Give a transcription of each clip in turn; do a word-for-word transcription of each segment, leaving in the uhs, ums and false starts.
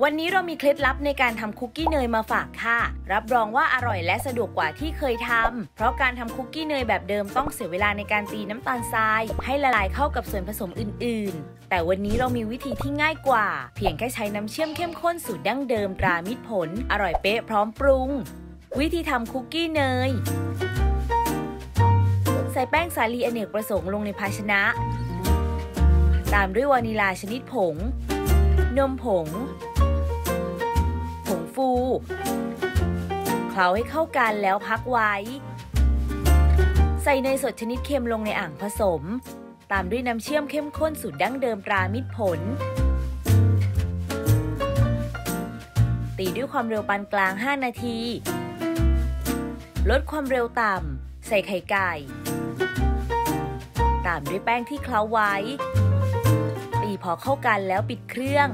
วันนี้เรามีเคล็ดลับในการทำคุกกี้เนยมาฝากค่ะรับรองว่าอร่อยและสะดวกกว่าที่เคยทำเพราะการทำคุกกี้เนยแบบเดิมต้องเสียเวลาในการตีน้ำตาลทรายให้ละลายเข้ากับส่วนผสมอื่นๆแต่วันนี้เรามีวิธีที่ง่ายกว่าเพียงแค่ใช้น้ำเชื่อมเข้มข้นสูตรดั้งเดิมตรามิตรผลอร่อยเป๊ะพร้อมปรุงวิธีทำคุกกี้เนยใส่แป้งสาลีอเนกประสงค์ลงในภาชนะตามด้วยวานิลาชนิดผงนมผงผงฟูเคล้าให้เข้ากันแล้วพักไว้ใส่เนยสดชนิดเค็มลงในอ่างผสมตามด้วยน้ำเชื่อมเข้มข้นสูตรดั้งเดิมตรามิตรผลตีด้วยความเร็วปานกลางห้านาทีลดความเร็วต่ำใส่ไข่ไก่ตามด้วยแป้งที่เคล้าไว้ตีพอเข้ากันแล้วปิดเครื่อง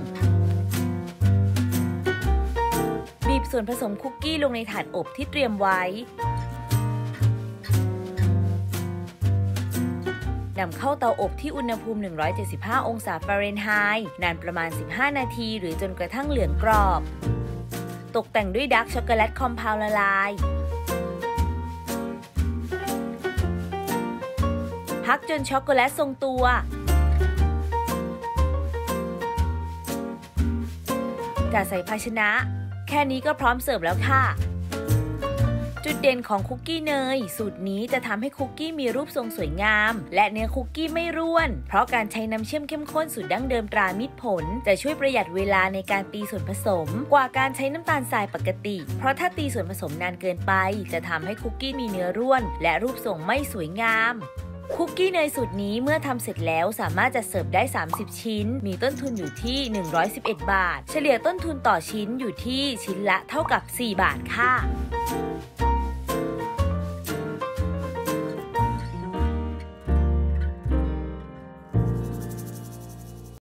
บีบส่วนผสมคุกกี้ลงในถาดอบที่เตรียมไว้นำเข้าเตาอบที่อุณหภูมิหนึ่งร้อยเจ็ดสิบห้าองศาฟาเรนไฮต์นานประมาณสิบห้านาทีหรือจนกระทั่งเหลืองกรอบตกแต่งด้วยดาร์กช็อกโกแลตคอมเพลละลายพักจนช็อกโกแลตทรงตัวจัดใส่ภาชนะแค่นี้ก็พร้อมเสิร์ฟแล้วค่ะจุดเด่นของคุกกี้เนยสูตรนี้จะทำให้คุกกี้มีรูปทรงสวยงามและเนื้อคุกกี้ไม่ร่วนเพราะการใช้น้ำเชื่อมเข้มข้นสูตรดั้งเดิมตรามิตรผลจะช่วยประหยัดเวลาในการตีส่วนผสมกว่าการใช้น้ำตาลทรายปกติเพราะถ้าตีส่วนผสมนานเกินไปจะทำให้คุกกี้มีเนื้อร่วนและรูปทรงไม่สวยงามคุกกี้เนยสูตรนี้เมื่อทำเสร็จแล้วสามารถจัดเสิร์ฟได้สามสิบชิ้นมีต้นทุนอยู่ที่หนึ่งร้อยสิบเอ็ดบาทเฉลี่ยต้นทุนต่อชิ้นอยู่ที่ชิ้นละเท่ากับสี่บาทค่ะ